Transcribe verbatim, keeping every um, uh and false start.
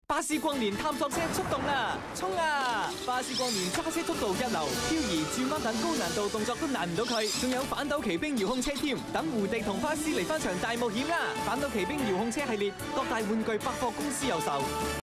巴斯光年探索車出動啦！衝啊！巴斯光年揸車速度一流，漂移、轉彎等高難度動作都難唔到佢，仲有反斗奇兵遙控車添。等胡迪同巴斯嚟翻場大冒險啦！反斗奇兵遙控車系列，各大玩具百貨公司有售。